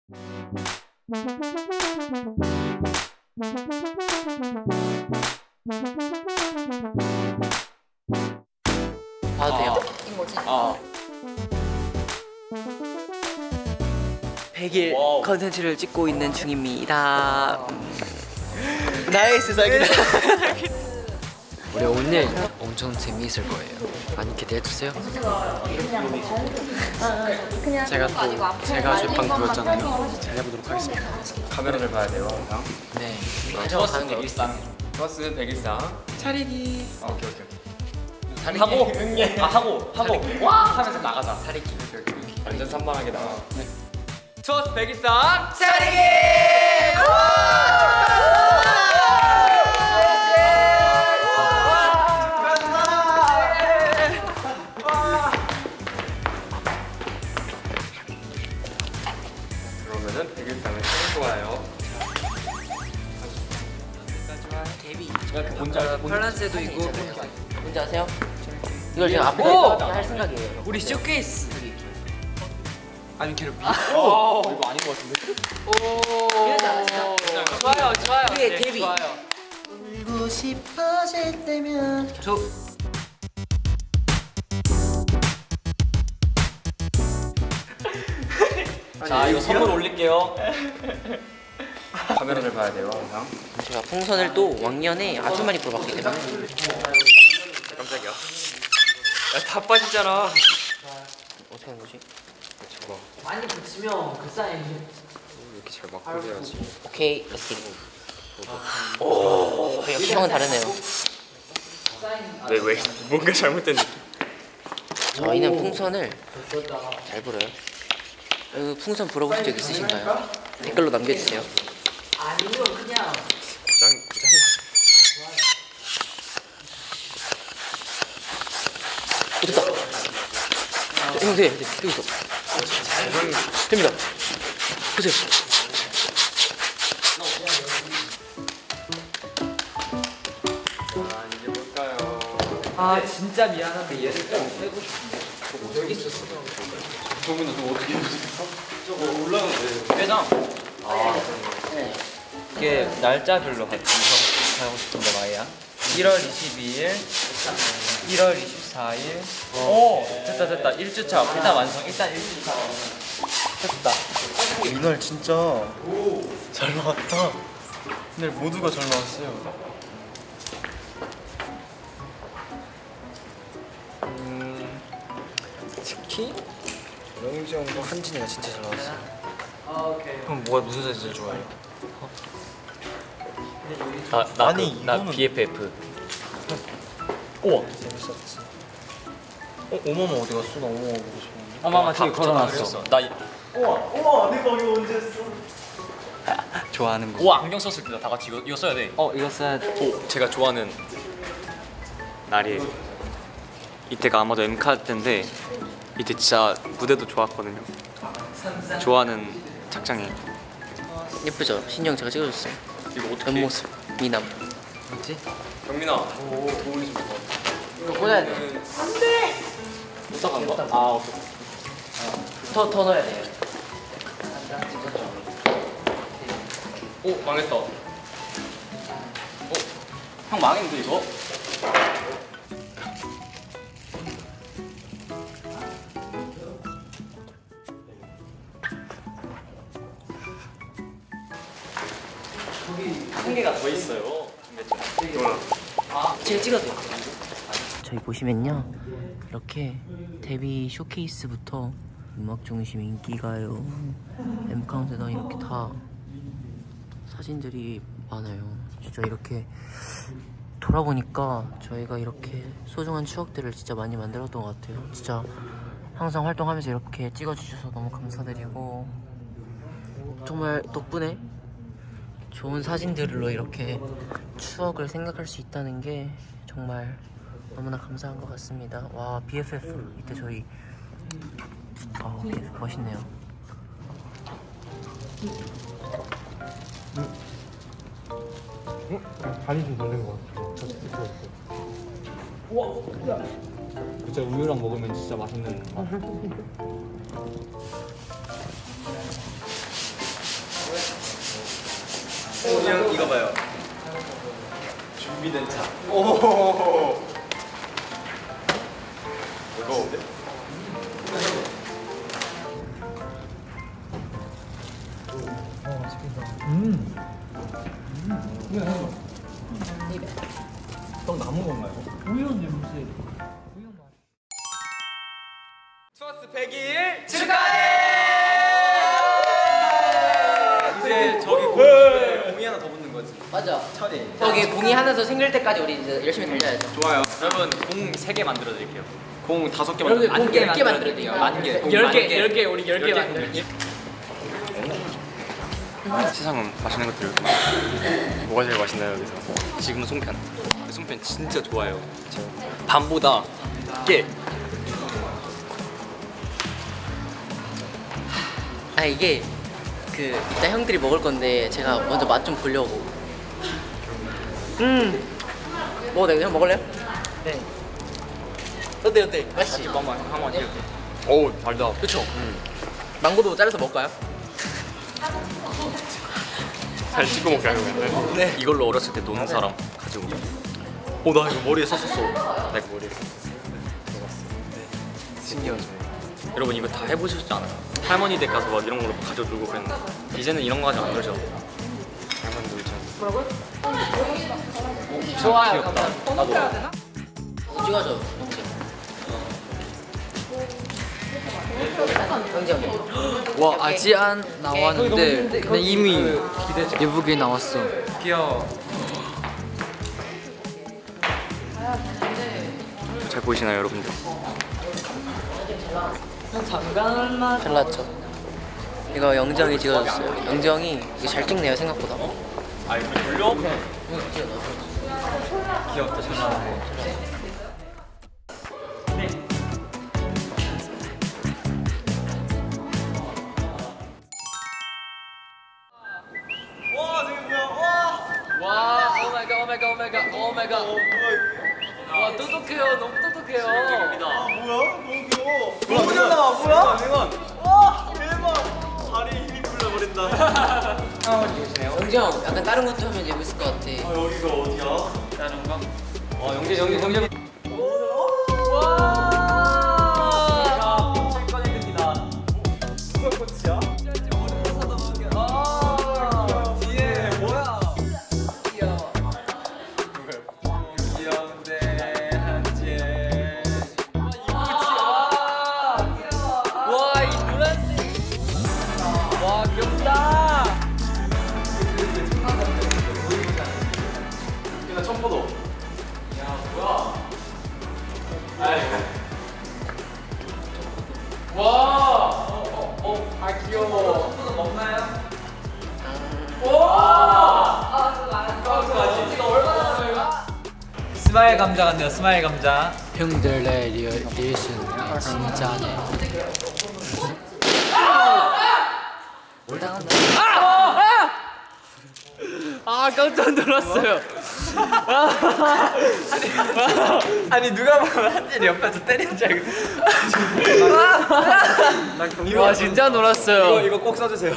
봐도 돼요? 이 뭐지? 100일 컨텐츠를 찍고 있는 중입니다. 나이스 사기다. 우리 오늘 엄청 재미있을 거예요. 많이 기대해주세요. 제가 제빵 보였잖아요. 잘해보도록 하겠습니다. 카메라를 봐야 돼요. 네. 촬영하는 거 플러스 101상 차리기. 오케이. 하고 하고 와 하면서 나가자. 사리기. 완전 산만하게 나와. 투어스 101상 차리기. 그러면은 101상을 찍고 와요. 데뷔. 뭔지 알아? 폴란스에도 있고. 뭔지 아세요? 이걸 지금 앞에서 할 생각이에요. 우리 쇼케이스. 아니 괴롭히. 이거 아닌 것 같은데? 이러지 않았어요? 좋아요. 우리의 네, 데뷔. 좋아요. 울고 싶어질 때면 자, 이거 선물 올릴게요. 카메라를 봐야 돼요, 항상. 제가 풍선을 또 왕년에 아주 많이 불어봤기 때문에 깜짝이야. 야, 다 빠지잖아. 어떻게 하는 거지? 저거 많이 붙이면 그 사이. 이렇게 잘 막고 해야지. 오케이, 렛츠 기. 오, 역시 형은 다르네요. 왜 뭔가 잘못된 느낌. 저희는 풍선을 잘 불어요. 풍선 불어보신 적 있으신가요? 댓글로 남겨주세요. 아니면 그냥. 짱. 됐다. 형, 되고 있어. 됩니다. 보세요. 자, 이제 볼까요? 아 진짜 미안한데 얘를 좀 빼고 싶은데. 여기 있었어. 저분은 또 어떻게 해보셨어? 저거 올라가는데. 회장. 네. 이게 날짜별로 하고 싶은데 마이야. 1월 22일, 1월 24일. 오 됐다. 1주차 일단 완성. 일단 1주차 됐다. 이날 진짜 잘 나왔다. 이날 모두가 잘 나왔어요. 특히 영지 형과 한진이가 진짜 잘 나왔어요. 형 뭐가 무슨 사진 제일 좋아해요? 나 아니, 나 이거는- BFF. 우와 재밌었지. 오마마 어디 갔어? 나 오마마 보고 싶었는데. 어마마 뒤에 걸어놨어. 나 우와 내 방에 언제 했어? 좋아하는 거. 우와 안경 썼을 때 다 같이 이거 써야 돼. 이거 써야 돼. 오 제가 좋아하는 날이에요. 이때가 아마도 M카드 때인데 이때 진짜 무대도 좋았거든요. 좋아하는 착장이에요. 예쁘죠? 신영 제가 찍어줬어요. 이거 어떻게? 옆모습 미남. 뭐지? 경민아. 오 어울리지 마. 이거 꽂아야 돼. 못 나간 거? 아 오케이. 더 넣어야 돼요. 오 망했다. 형 망했는데 이거? 한 개가 더 있어요. 제가 찍어도 돼요. 저희 보시면요, 이렇게 데뷔 쇼케이스부터 음악중심 인기가요, M카운트다운 이렇게 다 사진들이 많아요. 진짜 이렇게 돌아보니까 저희가 이렇게 소중한 추억들을 진짜 많이 만들었던 것 같아요. 진짜 항상 활동하면서 이렇게 찍어주셔서 너무 감사드리고, 정말 덕분에 좋은 사진들로 이렇게 추억을 생각할 수 있다는 게 정말 너무나 감사한 것 같습니다. 와, BFF 이때 저희 BFF 멋있네요. 다리 좀 돌린 것 같아. 저 스티커 있어. 우와. 진짜 우유랑 먹으면 진짜 맛있는 맛. 형 이거 봐요. 준비된 차. 오. 이거. 형 남은 건가요? 투어스 100일 축하해! 이제 저기 공이 하나 더 붙는 거지. 맞아. 철이. 저기 공이 하나 더 생길 때까지 우리 이제 열심히 달려야죠. 좋아요. 여러분 공 3개 만들어 드릴게요. 공 5개 여러분 만들어. 공 10개 만들어야 돼요. 만 개. 10개 우리 10개 만들어요. 세상은 맛있는 것들이 뭐가 제일 맛있나요 여기서? 지금은 송편. 송편 진짜 좋아요. 밤보다 깨. 아 이게 그 이따 형들이 먹을 건데 제가 먼저 맛 좀 보려고. 먹어도 돼요? 형 먹을래요? 네. 어때? 맛있지? 잠깐만 한번 해볼게. 오 달다. 그쵸? 망고도 잘라서 먹을까요? 잘 찍어 먹게 하려고. 네. 이걸로 어렸을 때 노는 사람 가지고. 오 나 이거 머리에 썼었어. 나 이거 머리에 썼었어. 신기하죠. 여러분 이거 다 해보셨지 않아요? 할머니 댁 가서 막 이런 걸로 가져 놀고 그랬는데 이제는 이런 거 하지 안 그러죠? 할머니 놀잖아. 좋아요. 귀엽다. 나도. 찍어줘. 와 아직 안 나왔는데 근데 이미 예쁘게 나왔어. 귀여워. 잘 보이시나요 여러분들? 잘 나왔죠? 이거 영정이 찍어줬어요. 영정이 이거 잘 찍네요 생각보다. 아 이거 돌려? 귀엽다. 잘 나왔네. 와 오마이갓. 와 똑똑해요. 너무 똑똑해요. 너무 잘 나와. 뭐야? 와 대박. 다리에 힘이 풀려버린다. 영정 약간 다른 것도 하면 재밌을 것 같아. 여기가 어디야? 다른 거? 영재. 와. 꽃이 됩니다. 누가 꽃이야? 뒤에 뭐야? 귀여운데 한채. 와, 이 노란색. 와, 귀엽다. 나 처음 보도. 야 뭐야? 와. 아 귀여워. 처음 보도 먹나요? 와. 스마일 감자 같네요. 스마일 감자. 형들의 리액션이 진짜네. 아 깜짝 놀랐어요. 아니 누가 보면 한일이 옆에서 때리는 줄 알고. 와 진짜 놀랐어요. 이거 꼭 써주세요.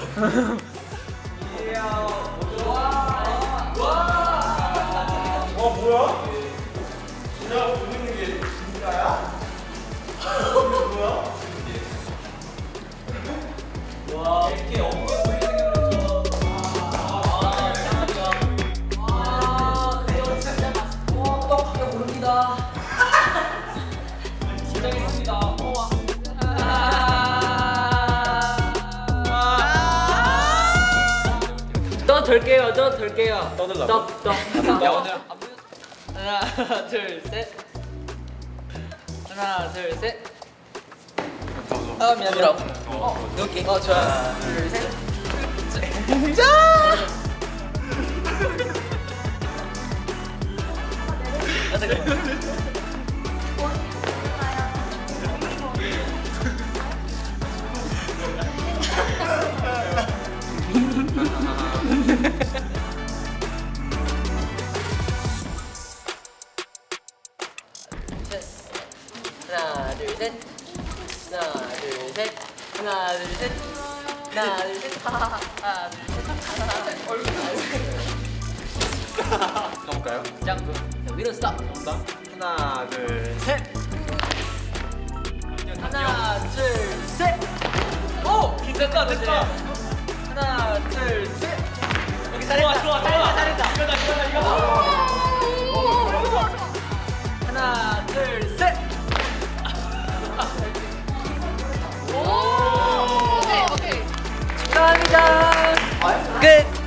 더 덜게요. 떠들라고? 더. 야 오늘 하나 둘 셋. 하나 둘 셋. 아 미안해요. 넣을게. 좋아. 둘 셋. 하나 둘 셋. 하나 둘 셋. 하나 둘 셋. 하나 둘 셋. 가볼까요? 짱구. 자, 위로 스탑. 하나, 둘, 셋. 하나, 둘, 셋. 오! 됐다, 됐다. 하나, 둘, 셋. 여기 잘했다. 좋아. 잘했다. 이거다. 하나, 둘, 셋. 오케이. 감사합니다. 끝.